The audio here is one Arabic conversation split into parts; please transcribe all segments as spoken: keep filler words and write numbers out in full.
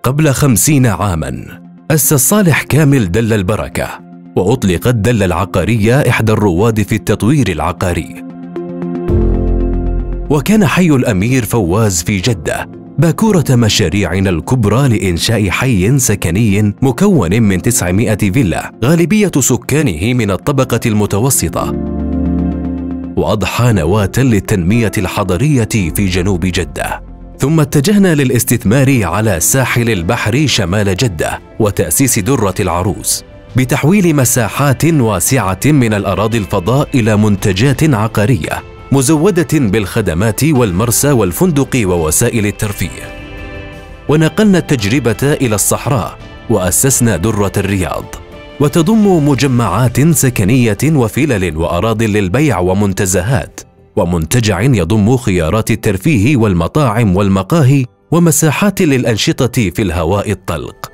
قبل خمسين عاماً أسس صالح كامل دلة البركة، وأطلقت دلة العقارية إحدى الرواد في التطوير العقاري. وكان حي الأمير فواز في جدة باكورة مشاريعنا الكبرى لإنشاء حي سكني مكون من تسعمائة فيلا غالبية سكانه من الطبقة المتوسطة، وأضحى نواة للتنمية الحضرية في جنوب جدة. ثم اتجهنا للاستثمار على ساحل البحر شمال جدة وتأسيس درة العروس بتحويل مساحات واسعة من الأراضي الفضاء إلى منتجات عقارية مزودة بالخدمات والمرسى والفندق ووسائل الترفيه. ونقلنا التجربة إلى الصحراء وأسسنا درة الرياض، وتضم مجمعات سكنية وفلل وأراضٍ للبيع ومنتزهات، ومنتجع يضم خيارات الترفيه والمطاعم والمقاهي ومساحات للأنشطة في الهواء الطلق.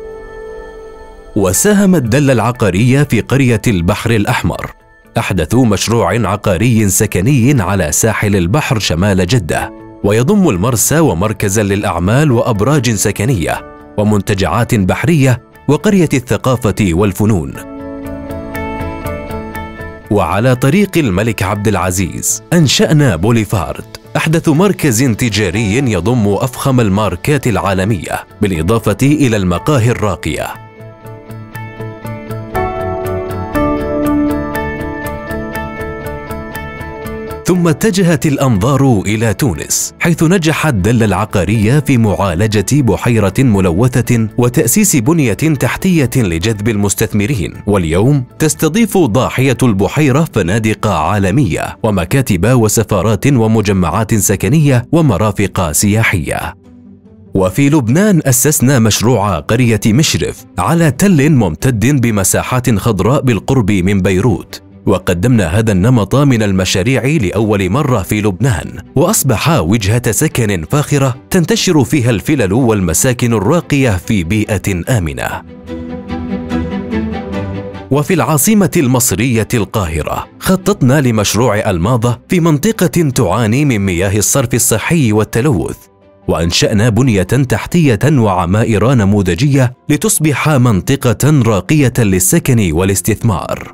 وساهمت دلة العقارية في قرية البحر الأحمر، أحدث مشروع عقاري سكني على ساحل البحر شمال جدة، ويضم المرسى ومركزا للأعمال وأبراج سكنية ومنتجعات بحرية وقرية الثقافة والفنون. وعلى طريق الملك عبد العزيز أنشأنا بوليفارد، أحدث مركز تجاري يضم أفخم الماركات العالمية بالإضافة إلى المقاهي الراقية. ثم اتجهت الأنظار إلى تونس، حيث نجحت دلة العقارية في معالجة بحيرة ملوثة وتأسيس بنية تحتية لجذب المستثمرين، واليوم تستضيف ضاحية البحيرة فنادق عالمية ومكاتب وسفارات ومجمعات سكنية ومرافق سياحية. وفي لبنان أسسنا مشروع قرية مشرف على تل ممتد بمساحات خضراء بالقرب من بيروت، وقدمنا هذا النمط من المشاريع لأول مرة في لبنان، وأصبح وجهة سكن فاخرة تنتشر فيها الفلل والمساكن الراقية في بيئة آمنة. وفي العاصمة المصرية القاهرة خططنا لمشروع الماظة في منطقة تعاني من مياه الصرف الصحي والتلوث، وأنشأنا بنية تحتية وعمائر نموذجية لتصبح منطقة راقية للسكن والاستثمار.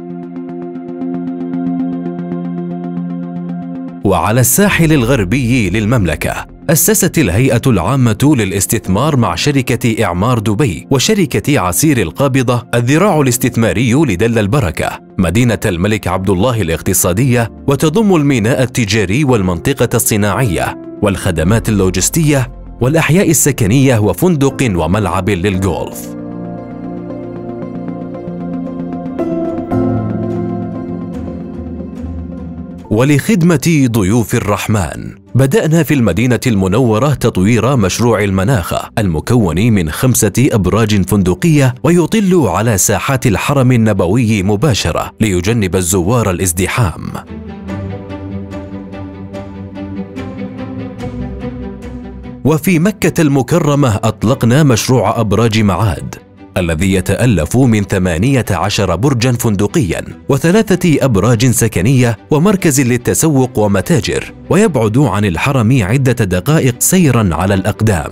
وعلى الساحل الغربي للمملكة أسست الهيئة العامة للاستثمار مع شركة إعمار دبي وشركة عسير القابضة الذراع الاستثماري لدلة البركة مدينة الملك عبد الله الاقتصادية، وتضم الميناء التجاري والمنطقة الصناعية والخدمات اللوجستية والأحياء السكنية وفندق وملعب للجولف. ولخدمة ضيوف الرحمن بدأنا في المدينة المنورة تطوير مشروع المناخة المكون من خمسة أبراج فندقية ويطل على ساحات الحرم النبوي مباشرة ليجنب الزوار الازدحام. وفي مكة المكرمة أطلقنا مشروع أبراج معاد الذي يتألف من ثمانية عشر برجاً فندقياً وثلاثة أبراج سكنية ومركز للتسوق ومتاجر، ويبعد عن الحرم عدة دقائق سيراً على الأقدام.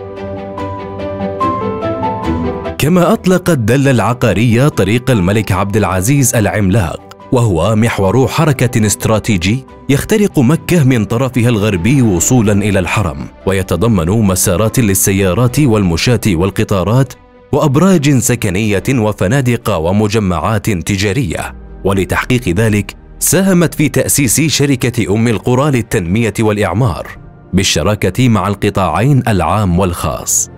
كما أطلقت دلة العقارية طريق الملك عبد العزيز العملاق، وهو محور حركة استراتيجي يخترق مكة من طرفها الغربي وصولاً إلى الحرم، ويتضمن مسارات للسيارات والمشاة والقطارات وأبراج سكنية وفنادق ومجمعات تجارية. ولتحقيق ذلك ساهمت في تأسيس شركة أم القرى للتنمية والإعمار بالشراكة مع القطاعين العام والخاص.